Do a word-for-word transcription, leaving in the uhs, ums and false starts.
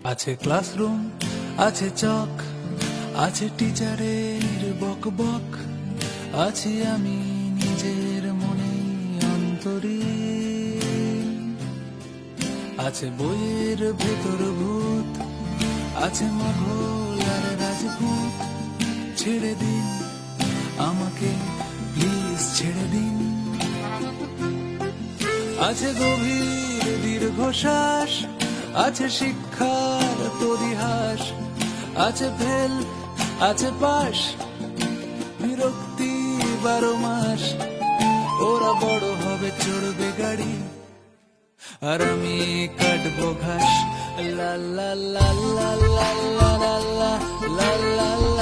আছে ক্লাসরুম, আছে চক, আছে টিচারের বক বক, আছি আমি নিজের মনে অন্তরে। আছে বইয়ের ভেতর ভূত, আছে মোগল আর রাজপুত। ছেড়ে দিন আমাকে, প্লিজ ছেড়ে দিন। আছে গভীর দীর্ঘশ্বাস, আছে শিক্ষার তরিহাস, আছে ফেল, আছে পাশ, বিরক্তি বারো মাস। ওরা বড় হবে, চড়বে গাড়ি, আর আমি কাটবো ঘাস। লা লা লা লা লা লা লা লা লা লা।